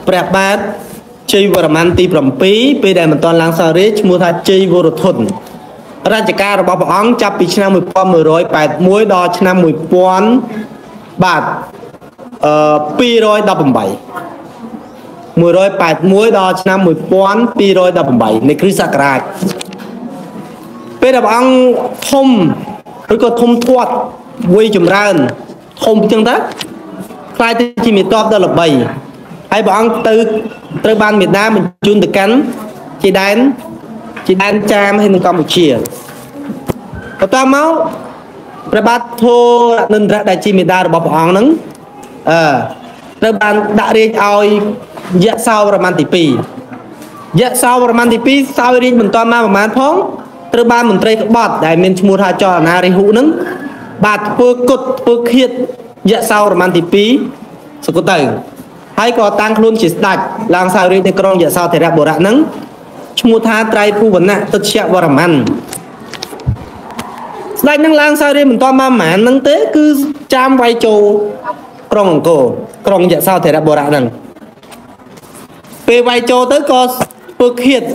ព្រះបាទជ័យវរ្ម័នទី7ពេលដែលមិនទាន់ឡើងសោយរាជ្យឈ្មោះថាជ័យវរធនរជ្ជកាលរបស់ព្រះអង្គចាប់ពីឆ្នាំ 1181 ដល់ឆ្នាំ 1000 បាទ218 181 ដល់ឆ្នាំ 1218 នៃគ្រិស្តសករាជពេលដែលព្រះអង្គធំឬក៏ធំធាត់វ័យចម្រើនធំចឹងទៅខ្លាយទៅជាមេទ័ពដ៏ល្បីហើយព្រះអង្គត្រូវបានមេដាបញ្ជូនទៅកាន់ជាដែនចាមហើយនៅកម្ពុជាបន្តមកព្រះបាទធរណិន្ទ្រដែលជាមេដារបស់ព្រះអង្គហ្នឹងត្រូវបានដាក់រាជឲ្យយៈសោវរ្ម័នទី2យៈសោវរ្ម័នទី2សោយរាជមិនទាន់មកប្រហែលផងត្រូវបានមន្ត្រីក្បត់ដែលមានឈ្មោះថាចលនារិហុហ្នឹងបាទធ្វើឃាតយៈសោវរ្ម័នទី2សគត់ទៅហើយក៏តាំងខ្លួនជាស្ដេចឡើងសោយរាជនៅក្រុងយសោធរបុរៈហ្នឹងឈ្មោះថាត្រៃភូវណៈទិច្ឆវរ្ម័នស្ដេចនឹងឡើងសោយរាជមិនទាន់មកប្រហែលហ្នឹងទេគឺចាំវាយចូលក្រុងអង្គរក្រុងយសោធរបុរៈហ្នឹងពេលវាយចូលទៅក៏ធ្វើឃាត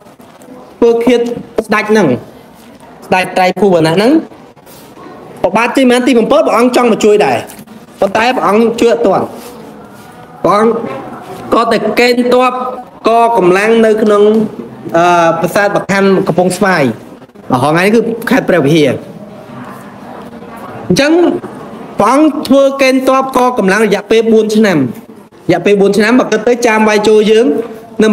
ស្ដេចហ្នឹងស្ដេចត្រៃភូវណៈហ្នឹងព្រះបាទជ័យវរ្ម័នទី7ព្រះអង្គចង់មកជួយដែរប៉ុន្តែព្រះអង្គជួយអត់ទាន់ព្រះអង្គក៏តែកេណ្ឌទ័ពកកម្លាំងនៅក្នុងប្រាសាទបខណ្ឌកំពង់ស្វាយហងៃនេះគឺខេត្តព្រះវិហារអញ្ចឹងព្រះអង្គធ្វើកេណ្ឌទ័ពកកម្លាំងរយៈពេល4ឆ្នាំបើគិតទៅចាំវាយចូលយើងនៅ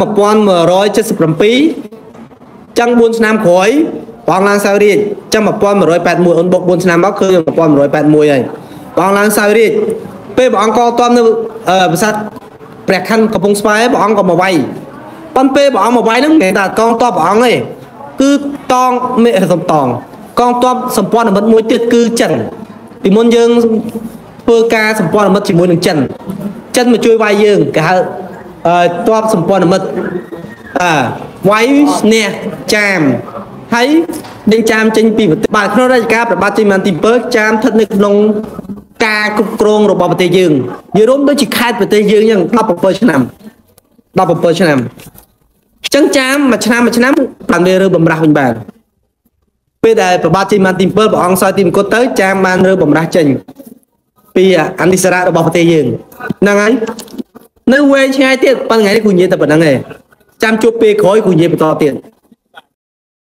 1177ចឹង4ឆ្នាំក្រោយព្រះអង្គឡើងសោយរាជចឹង1181អូនបុក4ឆ្នាំមកគឺ1181ហើយព្រះអង្គឡើងសោយរាជពេលព្រះអង្គកតមនៅប្រាសាទព្រះខ័នកំពង់ស្វាយព្រះអង្គក៏មកវាយប៉ុន្តែពេលព្រះអង្គមកវាយហ្នឹងមិនមែនតែកងទ័ពព្រះអង្គទេគឺតងមេសំតងកងទ័ពសម្ព័ន្ធមិត្តមួយទៀតគឺចិនពីមុនយើងធ្វើការសម្ព័ន្ធមិត្តជាមួយនឹងចិនមកជួយវាយយើងគេហៅទ័ពសម្ព័ន្ធមិត្តវាយស្នះចាមហើយដេញចាមចេញពីប្រទេសបាទក្នុងរជ្ជកាលព្រះបាទជ័យវរ្ម័នទី7ចាមស្ថិតនៅក្នុងការគ្រប់គ្រងរបស់ប្រទេសយើងនិយាយរួមដូចជាខេត្តប្រទេសយើងយ៉ាង17ឆ្នាំអញ្ចឹងចាមមួយឆ្នាំបានវារើបំរាស់វិញបានពេលដែលព្រះបាទជ័យវរ្ម័នទី7ព្រះអង្គសោយទីមង្គតទៅចាមបានរើបំរាស់ចេញពីអនិសរៈរបស់ប្រទេសយើងហ្នឹងហើយនៅវែងឆ្ងាយទៀតប៉ុន្តែថ្ងៃនេះគូនិយាយតែប៉ុណ្្នឹងឯងចាំជួបពេលក្រោយគូនិយាយបន្តទៀត